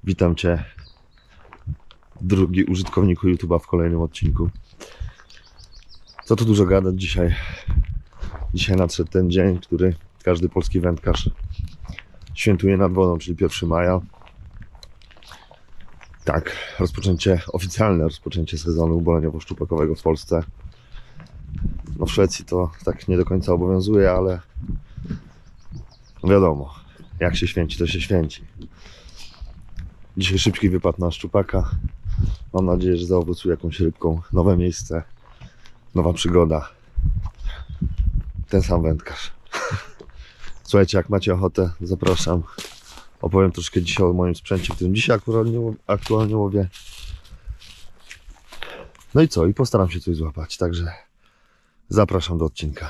Witam Cię, drugi użytkowniku YouTube'a w kolejnym odcinku. Co tu dużo gadać dzisiaj? Dzisiaj nadszedł ten dzień, który każdy polski wędkarz świętuje nad wodą, czyli 1 maja. Tak, oficjalne rozpoczęcie sezonu łoboleniowo-szczupakowego w Polsce. No w Szwecji to tak nie do końca obowiązuje, ale wiadomo, jak się święci, to się święci. Dzisiaj szybki wypad na szczupaka. Mam nadzieję, że zaowocuje jakąś rybką. Nowe miejsce, nowa przygoda. Ten sam wędkarz. Słuchajcie, jak macie ochotę, zapraszam. Opowiem troszkę dzisiaj o moim sprzęcie, którym dzisiaj aktualnie łowię. No i co? I postaram się coś złapać, także zapraszam do odcinka.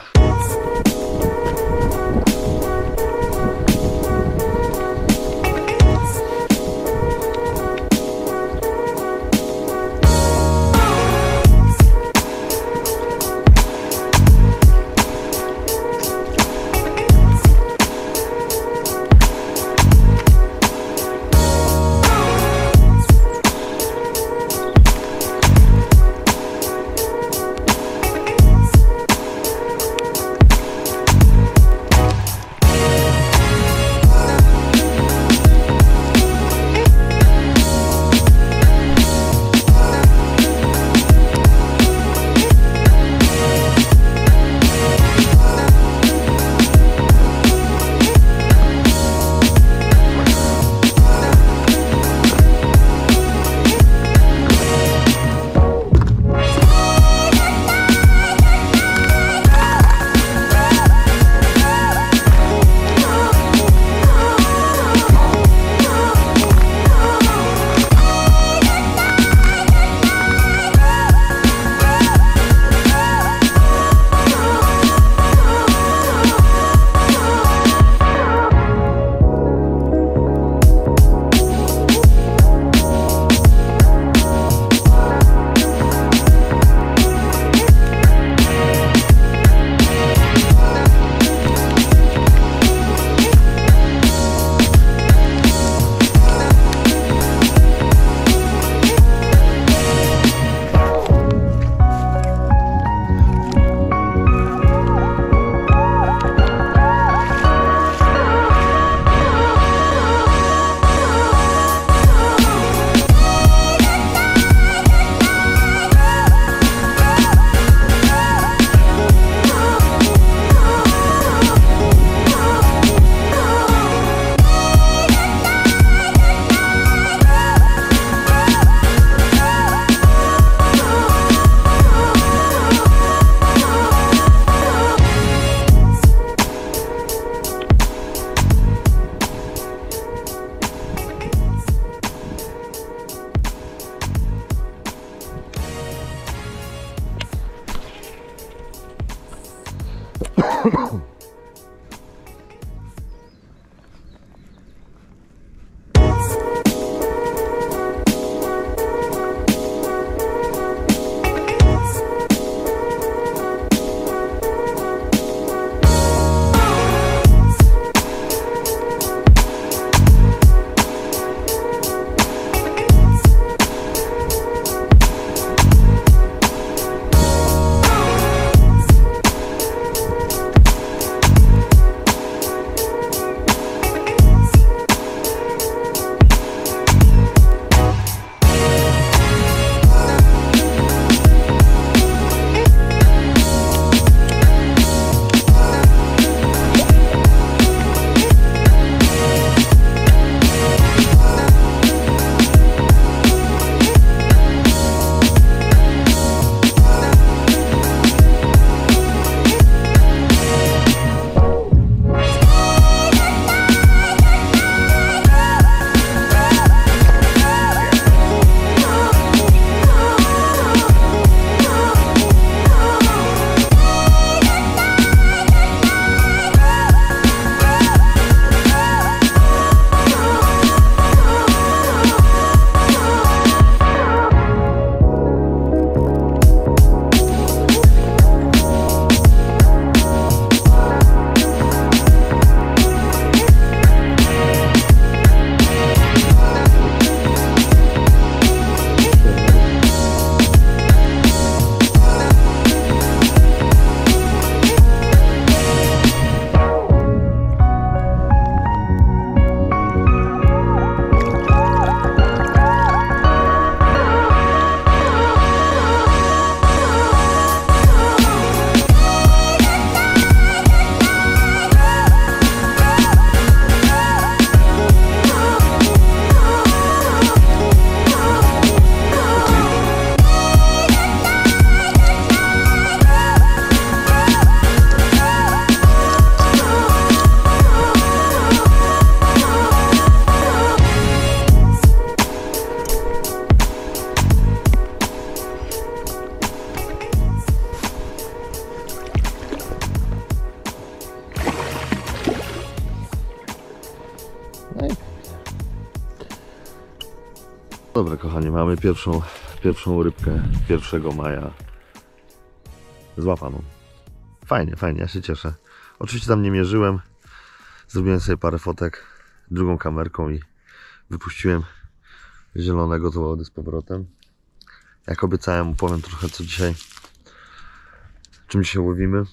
Dobra kochani, mamy pierwszą rybkę 1 maja złapaną. Fajnie, ja się cieszę. Oczywiście tam nie mierzyłem. Zrobiłem sobie parę fotek drugą kamerką i wypuściłem zielonego do wody z powrotem. Jak obiecałem, opowiem trochę co dzisiaj, czym dzisiaj łowimy.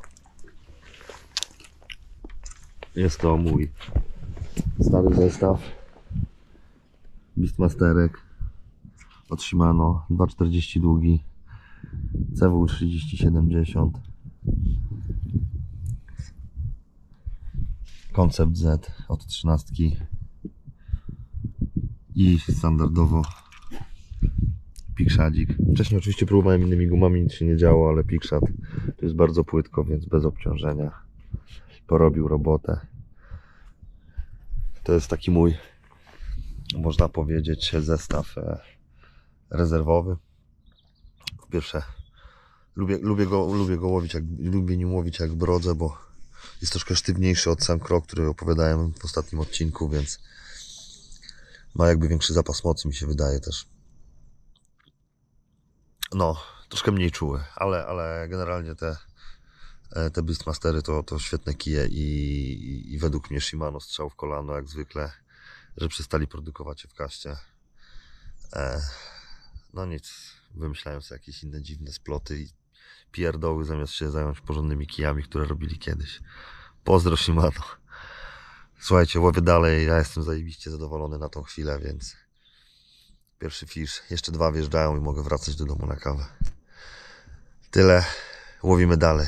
Jest to mój stary zestaw Beastmasterek od Shimano, 2,40 długi, CW 3070, Concept Z od 13 i standardowo Pickshadzik. Wcześniej oczywiście próbowałem innymi gumami, nic się nie działo, ale Pickshad to jest bardzo płytko, więc bez obciążenia porobił robotę. To jest taki mój, można powiedzieć, zestaw rezerwowy. Po pierwsze, lubię go łowić, lubię nim łowić jak brodzę, bo jest troszkę sztywniejszy od Sam Croc, który opowiadałem w ostatnim odcinku, więc ma jakby większy zapas mocy, mi się wydaje też. No, troszkę mniej czuły, ale generalnie te Beastmastery to świetne kije i według mnie Shimano strzał w kolano jak zwykle, że przestali produkować je w kaście. No nic, wymyślają sobie jakieś inne dziwne sploty i pierdoły, zamiast się zająć porządnymi kijami, które robili kiedyś. Pozdro Shimano. Słuchajcie, łowię dalej, ja jestem zajebiście zadowolony na tą chwilę, więc pierwszy fish, jeszcze 2 wjeżdżają i mogę wracać do domu na kawę. Tyle, łowimy dalej.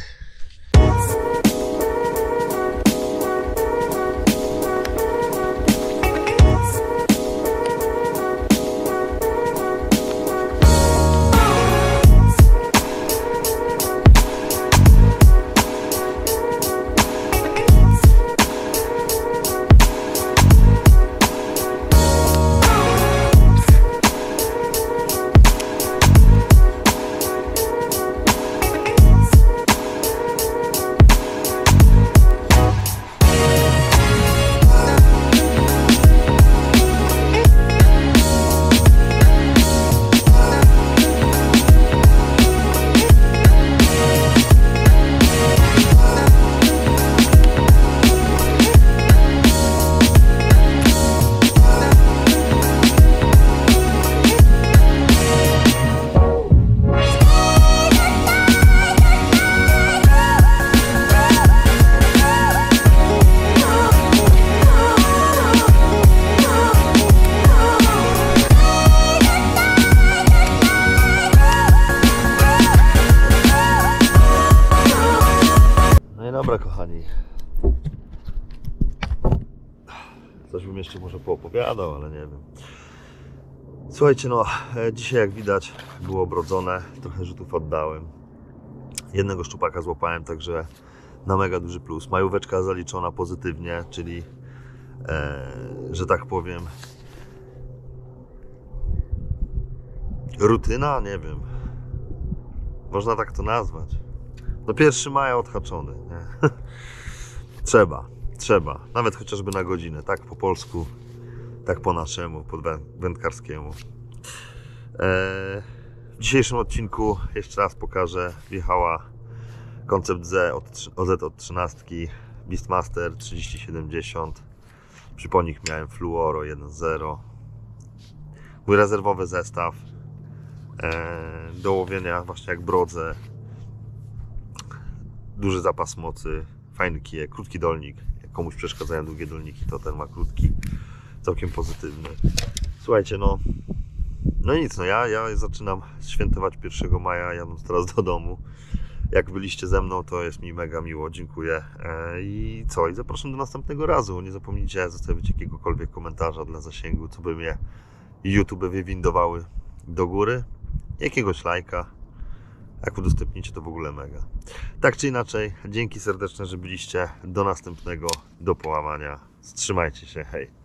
Dobra kochani, coś bym jeszcze może poopowiadał, ale nie wiem. Słuchajcie, no dzisiaj jak widać było brodzone, trochę rzutów oddałem. Jednego szczupaka złapałem, także na mega duży plus. Majóweczka zaliczona pozytywnie, czyli że tak powiem rutyna, nie wiem, można tak to nazwać. No 1 maja odhaczony, nie? Trzeba, nawet chociażby na godzinę, tak po polsku, tak po naszemu, po wędkarskiemu. W dzisiejszym odcinku jeszcze raz pokażę, wjechała Concept Z od 13, Beastmaster 3070, przy nich miałem Fluoro 1.0, mój rezerwowy zestaw do łowienia właśnie jak brodzę. Duży zapas mocy, fajny kijek, krótki dolnik. Jak komuś przeszkadzają długie dolniki, to ten ma krótki, całkiem pozytywny. Słuchajcie, no nic, no ja zaczynam świętować 1 maja, jadąc teraz do domu. Jak byliście ze mną, to jest mi mega miło, dziękuję. I zapraszam do następnego razu. Nie zapomnijcie zostawić jakiegokolwiek komentarza dla zasięgu, co by mnie YouTube wywindowały do góry. Jakiegoś lajka. Jak udostępnicie, to w ogóle mega. Tak czy inaczej, dzięki serdeczne, że byliście. Do następnego, do połamania. Trzymajcie się, hej.